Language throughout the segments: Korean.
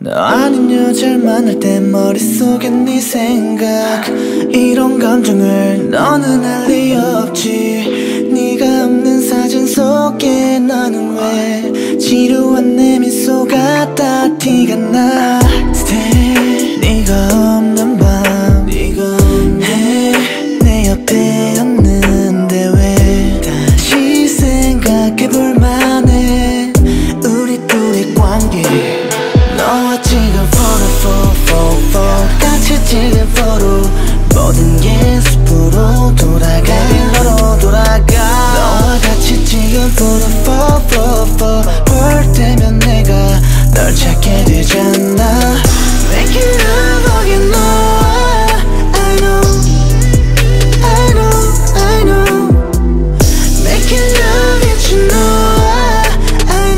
너 아닌 여자를 만날 때 머릿속에 네 생각 이런 감정을 너는 알 리 없지. 네가 없는 사진 속에 나는 왜 지루한 내 미소가 다 티가 나. Stay 네가 없는 밤 해 내 옆에 없는데 왜 다시 생각해볼 만해 우리 둘의 관계. 너와 지금 photo 같이 찍은 photo 모든 게 숲으로 돌아가 일로로 돌아가. 너와 같이 찍은 photo 볼 때면 내가 널 찾게 되잖아. Making love again 너와 I know Making love with you 너와 I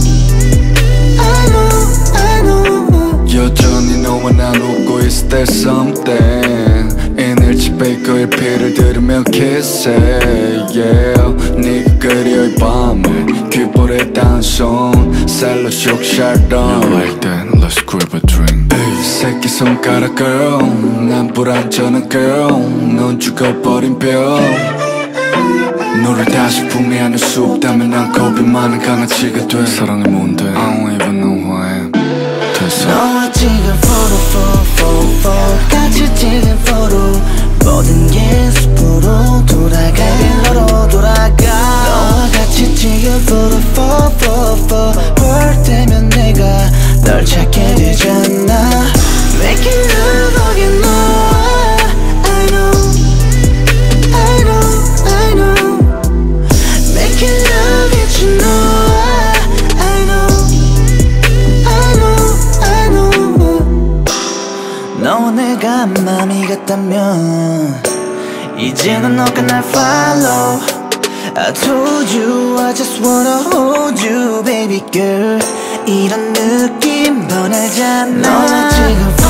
know 여전히 너와 난 웃고 있을 때 something 인일치백 그의 피를 들으며 kiss it yeah. 네가 그려 이 밤을 귓볼에 닿은 손 셀러 슉 너와 할 땐 let's grab a drink. 새끼 손가락 girl 난 불안전한 girl 넌 죽어버린 별. 너를 다시 품에 안을 수 없다면 난 겁이 많은 강아지가 돼. 사랑이 뭔데 I don't even know who I am. 됐어. 너와 지금 photo 같이 찍은 photo 모든 게 숲으로 돌아가 일로로 돌아가. 너와 같이 찍은 photo 볼 때면 내가 널 찾게 되잖아. Making love again 너와 I know Making love with you 너와 I know 너와 내가 맘이 같다면 이제는 너가 날 follow. I told you I just wanna hold you baby girl 이런 느낌 넌 알잖아. 너와 지금